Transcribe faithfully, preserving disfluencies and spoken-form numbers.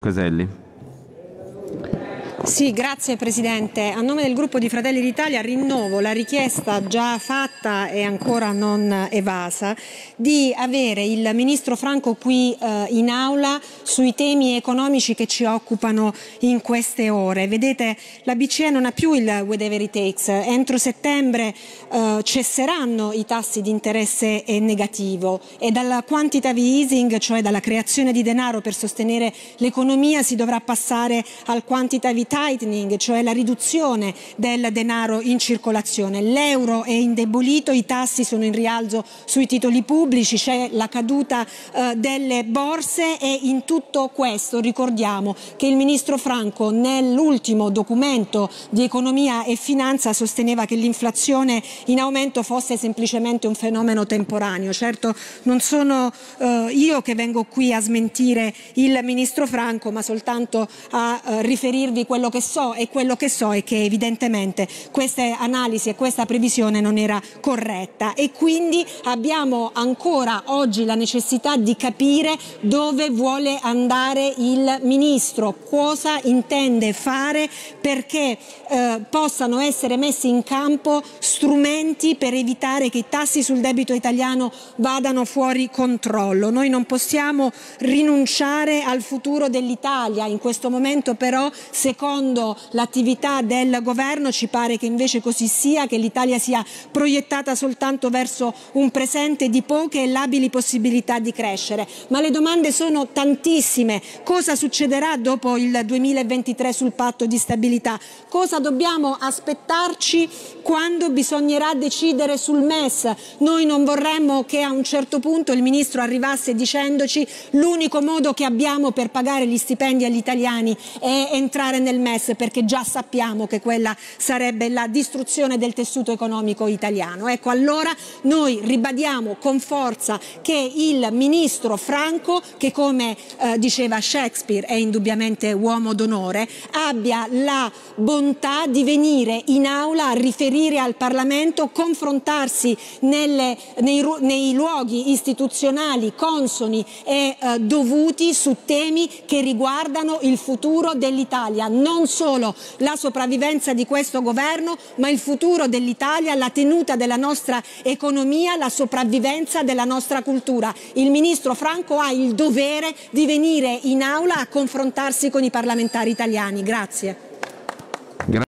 Caselli. Sì, grazie Presidente. A nome del gruppo di Fratelli d'Italia rinnovo la richiesta già fatta e ancora non evasa di avere il Ministro Franco qui eh, in aula sui temi economici che ci occupano in queste ore. Vedete, la B C E non ha più il whatever it takes. Entro settembre eh, cesseranno i tassi di interesse negativo e dal quantitative easing, cioè dalla creazione di denaro per sostenere l'economia, si dovrà passare al quantitative tightening, cioè la riduzione del denaro in circolazione. L'euro è indebolito, i tassi sono in rialzo sui titoli pubblici, c'è la caduta eh, delle borse e in tutto questo ricordiamo che il Ministro Franco nell'ultimo documento di economia e finanza sosteneva che l'inflazione in aumento fosse semplicemente un fenomeno temporaneo. Certo non sono eh, io che vengo qui a smentire il Ministro Franco, ma soltanto a eh, riferirvi quello che so, e quello che so è che evidentemente questa analisi e questa previsione non era corretta e quindi abbiamo ancora oggi la necessità di capire dove vuole andare il Ministro, cosa intende fare perché eh, possano essere messi in campo strumenti per evitare che i tassi sul debito italiano vadano fuori controllo. Noi non possiamo rinunciare al futuro dell'Italia, in questo momento però secondo l'attività del governo ci pare che invece così sia, che l'Italia sia proiettata soltanto verso un presente di poche e labili possibilità di crescere. Ma le domande sono tantissime. Cosa succederà dopo il duemilaventitré sul patto di stabilità? Cosa dobbiamo aspettarci quando bisognerà decidere sul M E S? Noi non vorremmo che a un certo punto il Ministro arrivasse dicendoci l'unico modo che abbiamo per pagare gli stipendi agli italiani è entrare nel M E S, perché già sappiamo che quella sarebbe la distruzione del tessuto economico italiano. Ecco, allora noi ribadiamo con forza che il Ministro Franco, che come eh, diceva Shakespeare è indubbiamente uomo d'onore, abbia la bontà di venire in aula a riferire al Parlamento, confrontarsi nelle, nei, nei luoghi istituzionali consoni e eh, dovuti su temi che riguardano il futuro dell'Italia, non solo la sopravvivenza di questo governo, ma il futuro dell'Italia, la tenuta della nostra economia, la sopravvivenza della nostra cultura. Il Ministro Franco ha il dovere di venire in aula a confrontarsi con i parlamentari italiani. Grazie.